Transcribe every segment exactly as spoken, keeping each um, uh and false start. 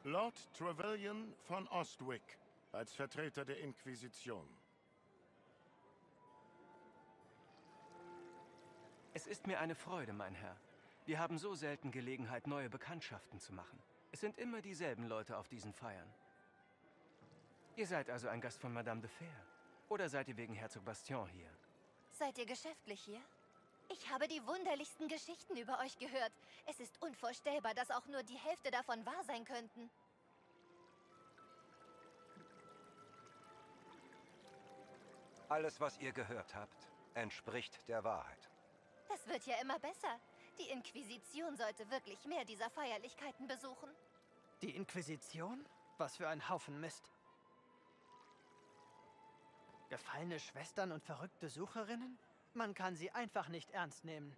Lord Trevelyan von Ostwick, als Vertreter der Inquisition. Es ist mir eine Freude, mein Herr. Wir haben so selten Gelegenheit, neue Bekanntschaften zu machen. Es sind immer dieselben Leute auf diesen Feiern. Ihr seid also ein Gast von Madame de Fer? Oder seid ihr wegen Herzog Bastion hier? Seid ihr geschäftlich hier? Ich habe die wunderlichsten Geschichten über euch gehört. Es ist unvorstellbar, dass auch nur die Hälfte davon wahr sein könnten. Alles, was ihr gehört habt, entspricht der Wahrheit. Das wird ja immer besser. Die Inquisition sollte wirklich mehr dieser Feierlichkeiten besuchen. Die Inquisition? Was für ein Haufen Mist. Gefallene Schwestern und verrückte Sucherinnen? Man kann sie einfach nicht ernst nehmen.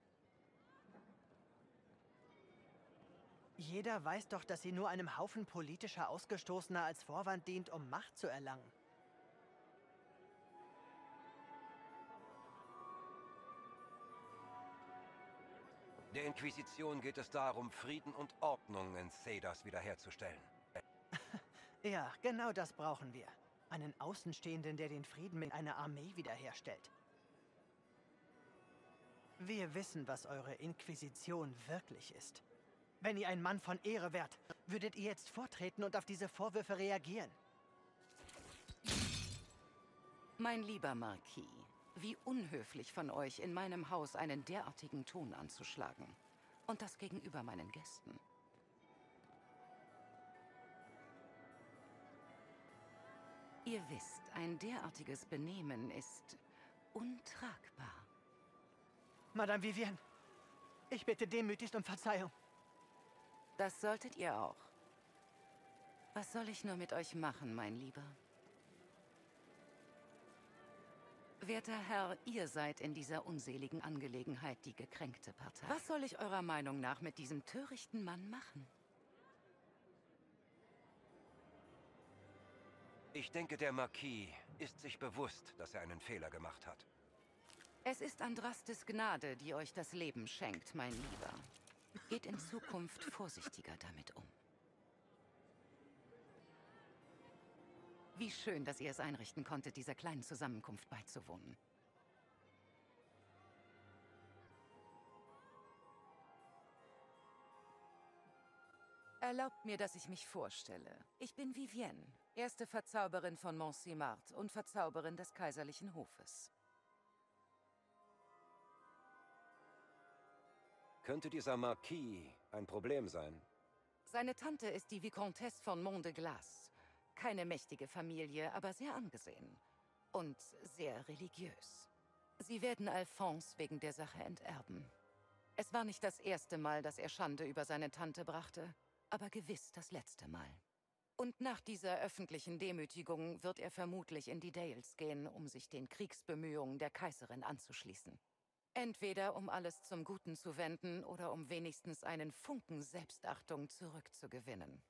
Jeder weiß doch, dass sie nur einem Haufen politischer Ausgestoßener als Vorwand dient, um Macht zu erlangen. Der Inquisition geht es darum, Frieden und Ordnung in Thedas wiederherzustellen. Ja, genau das brauchen wir. Einen Außenstehenden, der den Frieden mit einer Armee wiederherstellt. Wir wissen, was eure Inquisition wirklich ist. Wenn ihr ein Mann von Ehre wärt, würdet ihr jetzt vortreten und auf diese Vorwürfe reagieren. Mein lieber Marquis, wie unhöflich von euch, in meinem Haus einen derartigen Ton anzuschlagen. Und das gegenüber meinen Gästen. Ihr wisst, ein derartiges Benehmen ist untragbar. Madame Vivienne, ich bitte demütigst um Verzeihung. Das solltet ihr auch. Was soll ich nur mit euch machen, mein Lieber? Werter Herr, ihr seid in dieser unseligen Angelegenheit die gekränkte Partei. Was soll ich eurer Meinung nach mit diesem törichten Mann machen? Ich denke, der Marquis ist sich bewusst, dass er einen Fehler gemacht hat. Es ist Andrastes Gnade, die euch das Leben schenkt, mein Lieber. Geht in Zukunft vorsichtiger damit um. Wie schön, dass ihr es einrichten konntet, dieser kleinen Zusammenkunft beizuwohnen. Erlaubt mir, dass ich mich vorstelle. Ich bin Vivienne, erste Verzauberin von Montsimart und Verzauberin des kaiserlichen Hofes. Könnte dieser Marquis ein Problem sein? Seine Tante ist die Vicomtesse von Mont de Glace. Keine mächtige Familie, aber sehr angesehen. Und sehr religiös. Sie werden Alphonse wegen der Sache enterben. Es war nicht das erste Mal, dass er Schande über seine Tante brachte, aber gewiss das letzte Mal. Und nach dieser öffentlichen Demütigung wird er vermutlich in die Dales gehen, um sich den Kriegsbemühungen der Kaiserin anzuschließen. Entweder um alles zum Guten zu wenden oder um wenigstens einen Funken Selbstachtung zurückzugewinnen.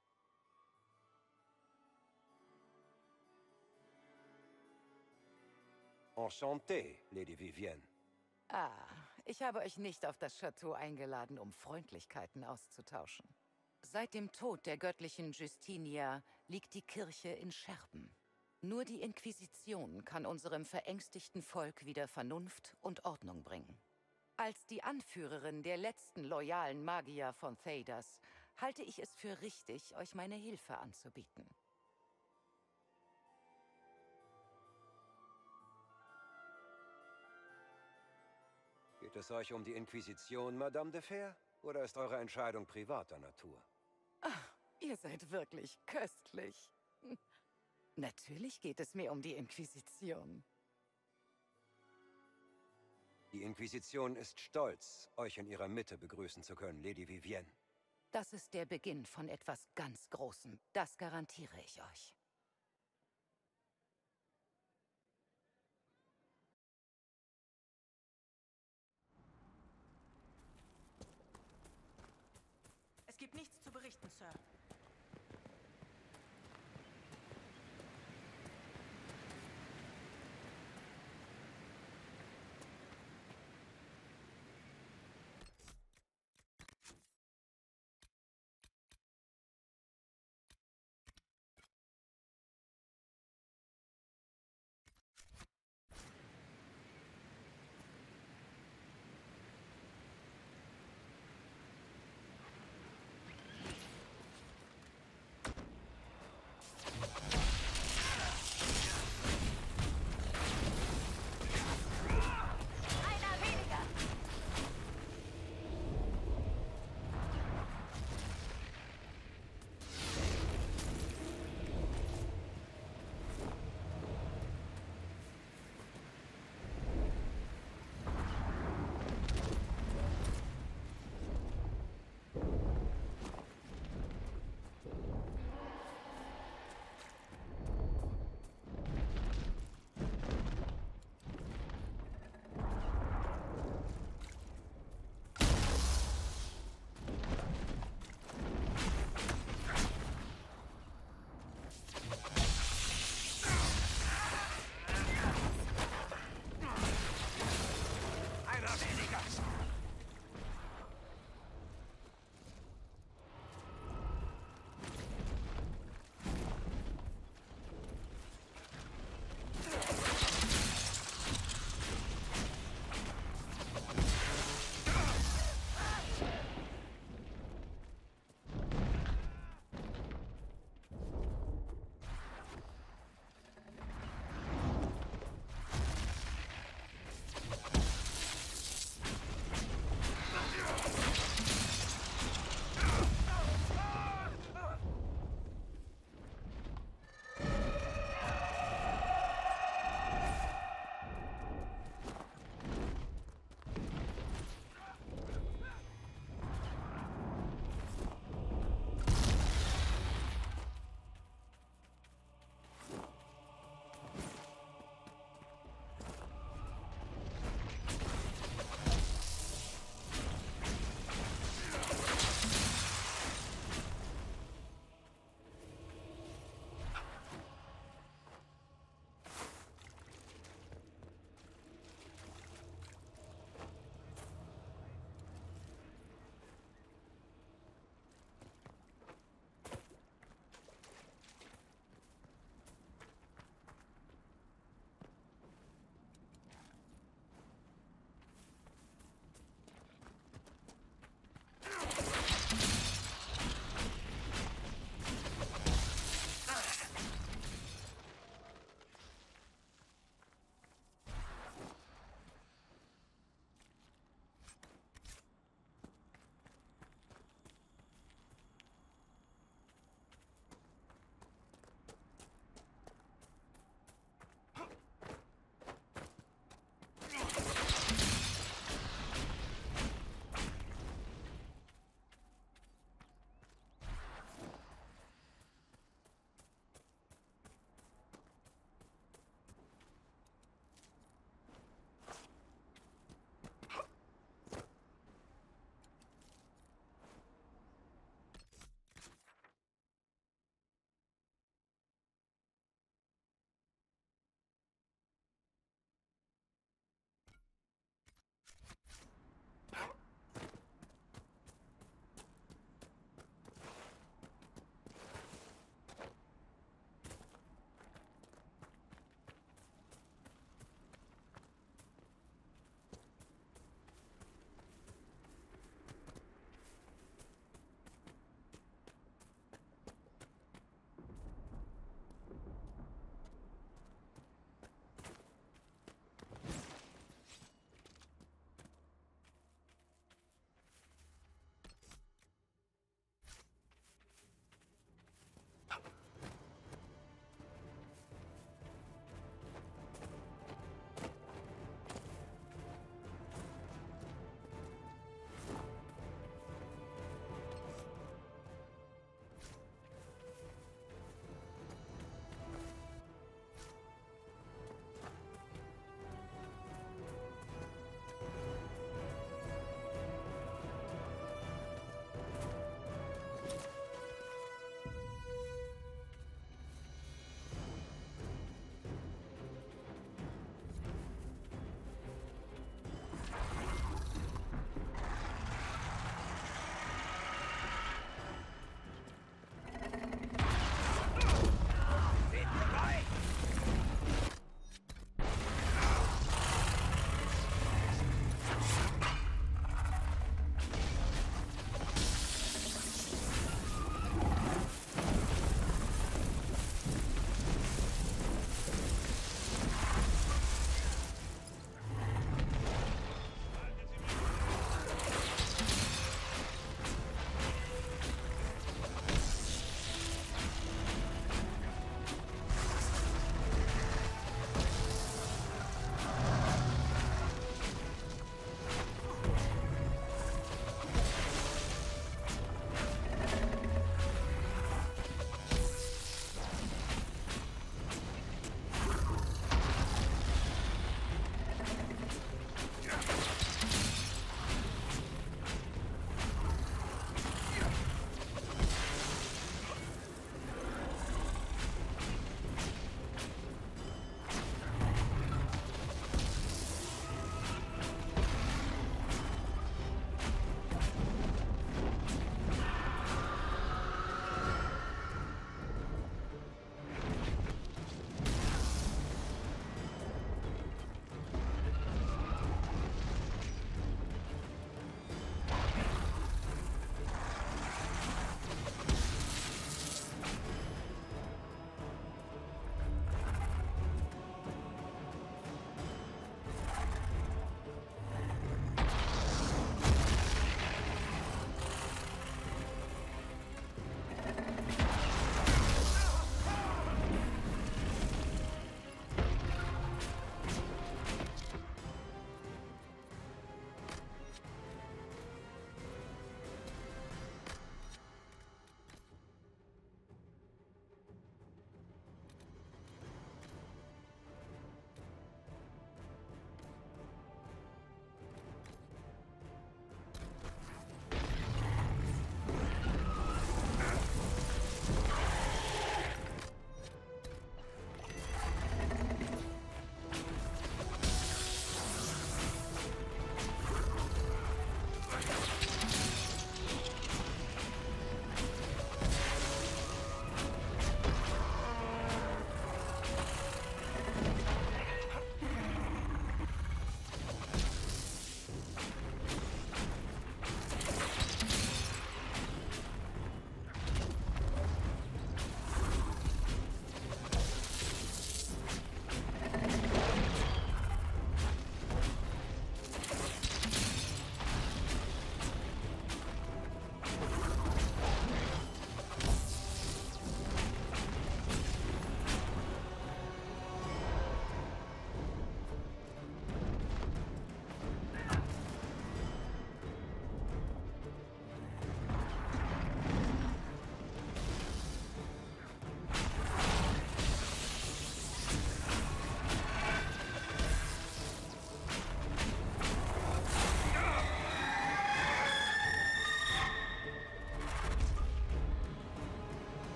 Enchanté, Lady Vivienne. Ah, ich habe euch nicht auf das Château eingeladen, um Freundlichkeiten auszutauschen. Seit dem Tod der göttlichen Justinia liegt die Kirche in Scherben. Nur die Inquisition kann unserem verängstigten Volk wieder Vernunft und Ordnung bringen. Als die Anführerin der letzten loyalen Magier von Thedas halte ich es für richtig, euch meine Hilfe anzubieten. Geht es euch um die Inquisition, Madame de Fer? Oder ist eure Entscheidung privater Natur? Ach, ihr seid wirklich köstlich. Hm. Natürlich geht es mir um die Inquisition. Die Inquisition ist stolz, euch in ihrer Mitte begrüßen zu können, Lady Vivienne. Das ist der Beginn von etwas ganz Großem. Das garantiere ich euch. Es gibt nichts zu berichten, Sir.